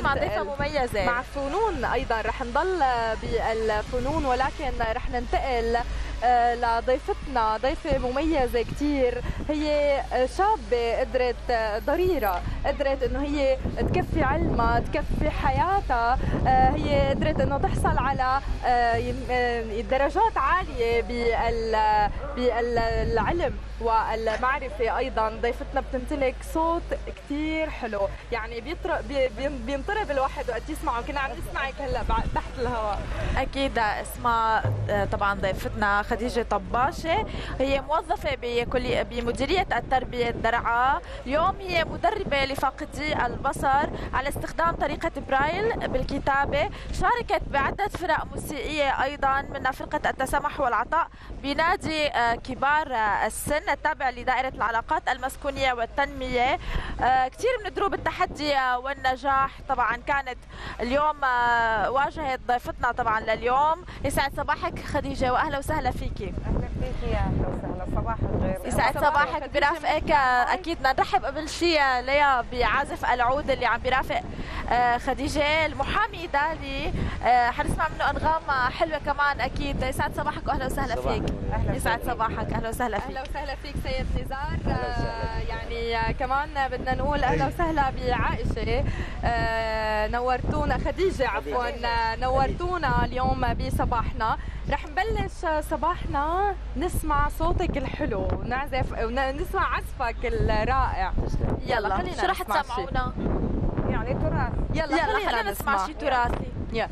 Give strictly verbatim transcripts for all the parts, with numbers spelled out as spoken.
مع ضيفة مميزة مع فنون أيضا. رح نضل بالفنون ولكن رح ننتقل لضيفتنا، ضيفة مميزة كتير. هي شابة قدرت، ضريرة، قدرت انه هي تكفي علمها، تكفي حياتها. هي قدرت انه تحصل على درجات عالية بالعلم والمعرفة. أيضا ضيفتنا بتمتلك صوت كتير حلو، يعني بينطرب الواحد وقت يسمعه. كنا عم نسمعك هلا تحت الهواء. أكيد اسمها طبعا ضيفتنا خديجة طباشة، هي موظفة بكلية بمديرية التربية الدرعا. اليوم هي مدربة لفاقدي البصر على استخدام طريقة برايل بالكتابة. شاركت بعدة فرق موسيقية أيضا، منها فرقة التسامح والعطاء بنادي كبار السن التابع لدائرة العلاقات المسكونية والتنمية. كثير من دروب التحدي والنجاح طبعا كانت اليوم واجهت ضيفتنا طبعا لليوم. يسعد صباحك خديجة واهلا وسهلا فيكي. اهلا فيكي يا اهلا وسهلا، صباح الخير. يسعد صباحك برافقك. اكيد بدنا نرحب قبل شيء ليا بعازف العود اللي عم بيرافق خديجة، المحامي دالي، حنسمع منه انغام حلوه كمان اكيد. يسعد صباحك واهلا وسهلا فيك. يسعد صباحك، اهلا وسهلا فيك. اهلا وسهلا فيك سيد نزار. يعني كمان بدنا نقول اهلا وسهلا بعائشه، نورتونا خديجه عفوا، نورتونا اليوم بصباحنا. رح نبلش صباحنا نسمع صوتك الحلو ونعزف ونسمع عزفك الرائع. يلا خلينا شو رح تسمعونا؟ يعني تراث. يلا, يلا خلينا, خلينا نسمع شيء تراثي. يلا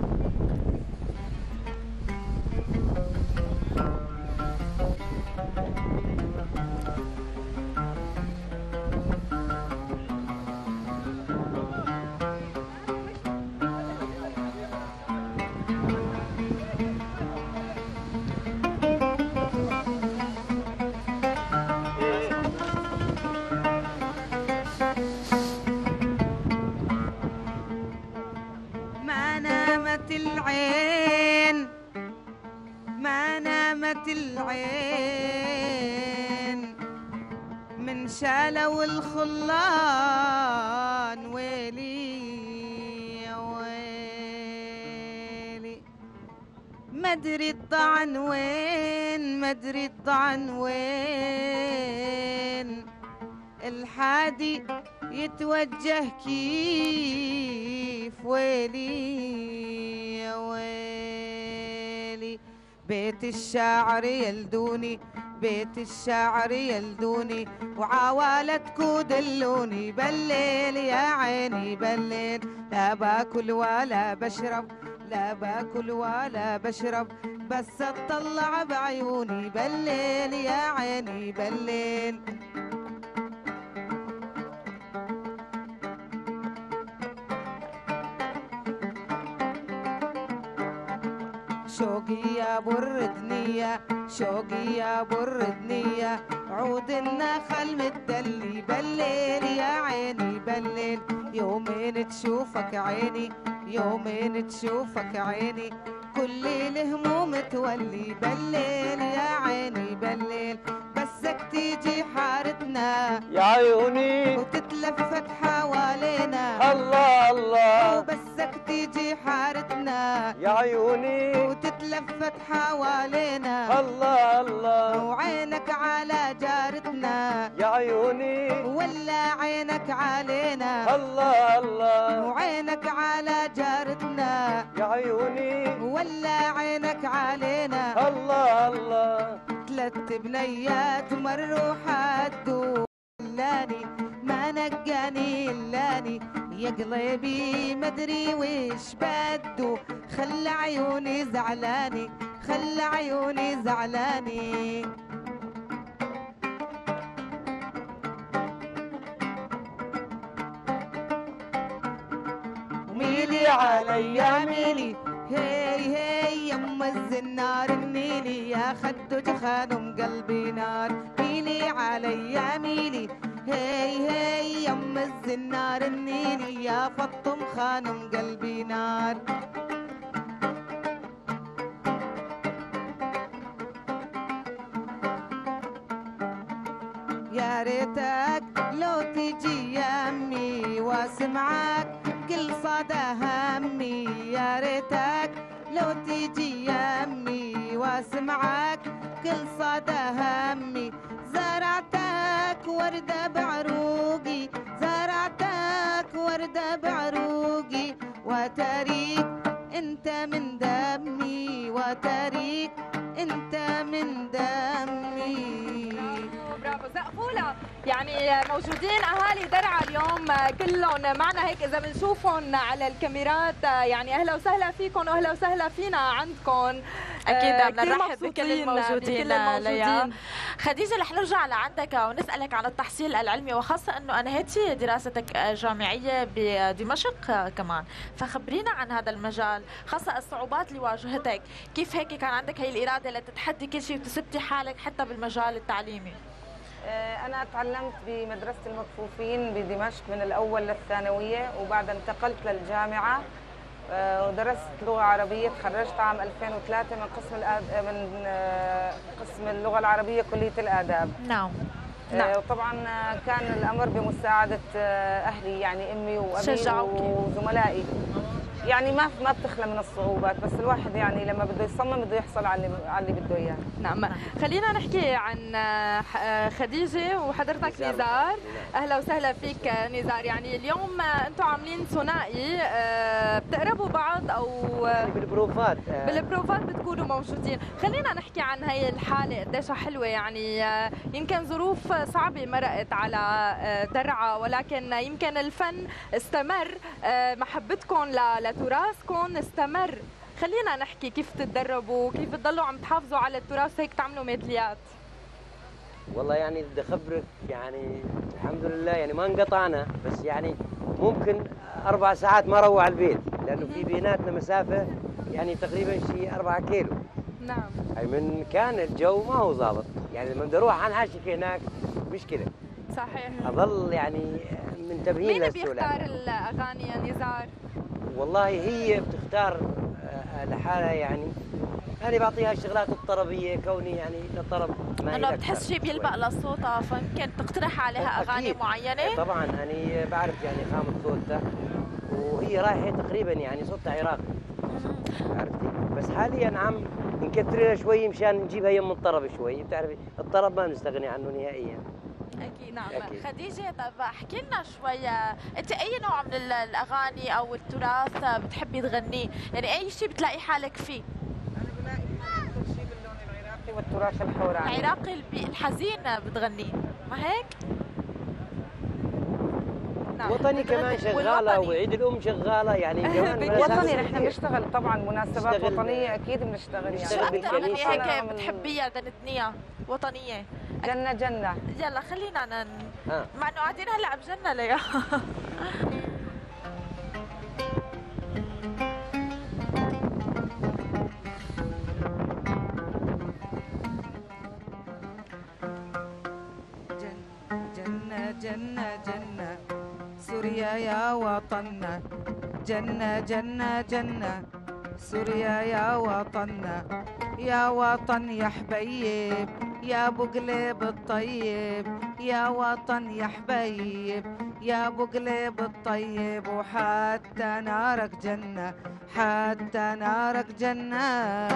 العين ما نامت العين من شالوا الخلان. ويلي يا ويلي مدري الطعن وين، مدري الطعن وين. الحادي يتوجه كيف. ويلي يا ويلي بيت الشاعر يلدوني، بيت الشاعر يلدوني وعوالتكو دلوني. بالليل يا عيني بالليل لا باكل ولا بشرب، لا باكل ولا بشرب بس اطلع بعيوني. بالليل يا عيني بالليل شوقي يا بردنية، شوقي يا بردنية عود النخل متدلي. بالليل يا عيني بالليل يومين تشوفك عيني، يومين تشوفك عيني كل الهموم تولي. بالليل يا عيني بالليل بسك تيجي حارتنا يا عيوني وتتلفت حوالينا. الله الله وبسك تيجي حارتنا يا عيوني وتتلفت حوالينا. الله الله وعينك على جارتنا يا عيوني ولا عينك علينا. الله الله وعينك على جارتنا يا عيوني ولا عينك علينا. الله الله ثلاث بنيات مروا حدوا لاني ما نقاني اللاني. يا قلبي مدري ويش بدو خلى عيوني زعلاني، خلى عيوني زعلاني. ميلي عليا ميلي هي هي يم الزنار النيلي يا خدج خانم قلبي نار. ميلي عليا ميلي هي هي يم الزنار النيلي يا فطم خانم قلبي نار. يا ريتك لو تجي يمي واسمعك كل صدى همي يا ريتك لو تيجي يمي واسمعك كل صدى همي زرعتك وردة بعروقي زرعتك وردة بعروقي وتريك انت من دمي وتريك انت من دمي. برافو زقفولة. يعني موجودين اهالي درعا اليوم كلهم معنا هيك اذا بنشوفهم على الكاميرات، يعني اهلا وسهلا فيكم واهلا وسهلا فينا عندكم. اكيد بدنا نرحب بكل الموجودين. ليا خديجه رح نرجع لعندك ونسالك عن التحصيل العلمي، وخاصه انه انهيتي دراستك الجامعيه بدمشق كمان، فخبرينا عن هذا المجال، خاصه الصعوبات اللي واجهتك، كيف هيك كان عندك هي الاراده لتتحدي كل شيء وتثبتي حالك حتى بالمجال التعليمي؟ أنا تعلمت بمدرسة المكفوفين بدمشق من الأول للثانوية، وبعدها انتقلت للجامعة ودرست لغة عربية. تخرجت عام ألفين وثلاثة من قسم من قسم اللغة العربية كلية الآداب. نعم. نعم. وطبعا كان الأمر بمساعدة أهلي، يعني أمي وأبي وزملائي. يعني ما ما بتخلى من الصعوبات، بس الواحد يعني لما بده يصمم بده يحصل على اللي على اللي بده اياه. نعم. خلينا نحكي عن خديجه وحضرتك نزار. اهلا وسهلا فيك نزار. يعني اليوم انتم عاملين ثنائي، بتقربوا بعض او بالبروفات بالبروفات بتكونوا موجودين. خلينا نحكي عن هي الحاله قديش حلوه، يعني يمكن ظروف صعبه مرقت على درعا، ولكن يمكن الفن استمر، محبتكم ل تراثكم استمر. خلينا نحكي كيف تتدربوا، كيف بتضلوا عم تحافظوا على التراث هيك تعملوا ميداليات. والله يعني بدي اخبرك يعني الحمد لله يعني ما انقطعنا، بس يعني ممكن اربع ساعات ما روح على البيت، لانه في بيناتنا مسافه يعني تقريبا شيء أربعة كيلو. نعم. اي من كان الجو ما هو ظابط، يعني لما بدي اروح عن حاشك هناك مشكله. صحيح. اظل يعني منتبهين مين للسؤال. مين بيختار الاغاني يا نزار؟ والله هي بتختار لحالها، يعني انا بعطيها الشغلات الطربيه كوني يعني للطرب ما انه بتحس شيء بيلبق لصوتها، فيمكن تقترح عليها اغاني أكيد. معينه؟ طبعا انا بعرف يعني خامه صوتها، وهي رايحه تقريبا يعني صوتها عراقي عرفتي، بس حاليا عم نكترها شوي مشان نجيبها يم الطرب شوي، بتعرفي الطرب ما بنستغني عنه نهائيا. اكيد. نعم. أكيد. خديجه طب احكي لنا شوي، انت اي نوع من الاغاني او التراث بتحبي تغنيه؟ يعني اي شيء بتلاقي حالك فيه؟ انا بلاقي حالي اكثر شيء باللون العراقي والتراث الحوراني. العراقي الحزين بتغنيه، ما هيك؟ نعم. وطني كمان شغاله، وعيد الام شغاله، يعني كمان وطني نحن بنشتغل طبعا مناسبات وطنيه اكيد بنشتغل. يعني شو اكثر اغنيه هيك بتحبيها دندنيها وطنيه؟ جنة جنة. يلا خلينا ن... مع انه قاعدين هلا بجنة ليا. جنة جنة جنة سوريا يا وطننا، جنة جنة جنة سوريا يا وطننا، يا وطن يا حبيب يا ابو قلب الطيب، يا وطن يا حبيب يا ابو قلب الطيب، وحتى نارك جنة حتى نارك جنة.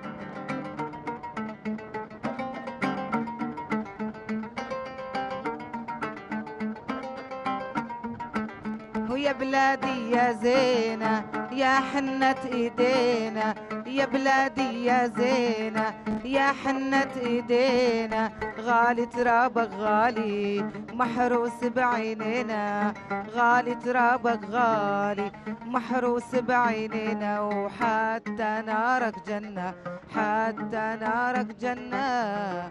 ويا بلادي يا زينة يا حنة ايدينا، يا بلادي يا زينة يا حنة ايدينا، غالي ترابك غالي محروس بعينينا، غالي ترابك غالي محروس بعينينا، وحتى نارك جنة حتى نارك جنة.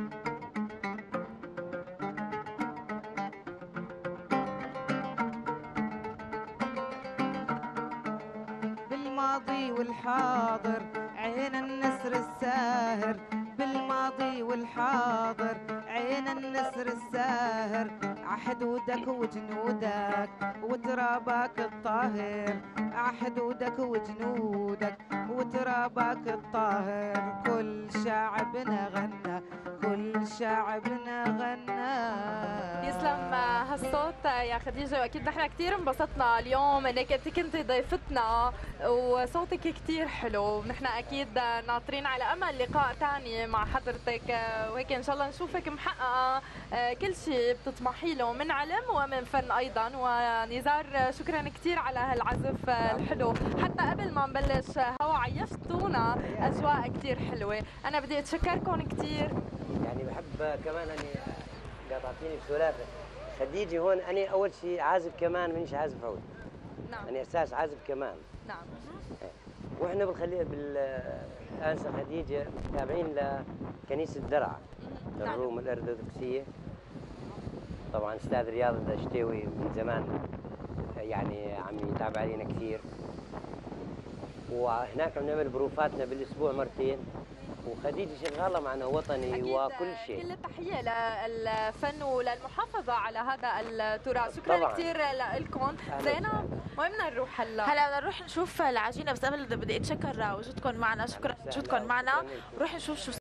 بالماضي والحاضر عين النسر الساهر، بالماضي والحاضر عين النسر الساهر، عحدودك وجنودك وترابك الطاهر، عحدودك وجنودك وترابك الطاهر، كل شعبنا غنى كل كل شعبنا غنى. يسلم هالصوت يا خديجة، واكيد نحن كثير انبسطنا اليوم انك انت كنتي ضيفتنا وصوتك كثير حلو. نحن اكيد ناطرين على امل لقاء ثاني مع حضرتك، وهيك ان شاء الله نشوفك محققة كل شيء بتطمحي له من علم ومن فن ايضا. ونزار شكرا كثير على هالعزف الحلو، حتى قبل ما نبلش هوا عيشتونا اجواء كثير حلوة. انا بدي اتشكركم كثير. يعني بحب كمان اني قاطعتيني بسلافه خديجه هون. انا اول شيء عازف كمان، مانيش عازف عود. نعم. انا اساس عازف كمان. نعم. واحنا بالخلية بالانسه خديجه تابعين لكنيسه درعا الروم الارثوذكسيه. طبعا استاذ رياض الدشتاوي من زمان يعني عم يتابع علينا كثير، وهناك عم نعمل بروفاتنا بالاسبوع مرتين، وخديجه شغاله معنا وطني وكل شيء. كل التحيه للفن وللمحافظه على هذا التراث. شكرا كثير لكم. زينب وين بدنا نروح هلا؟ هلا بدنا نروح نشوف العجينه، بس قبل بدي اتشكر وجودكم معنا. شكرا وجودكم معنا. نروح نشوف شو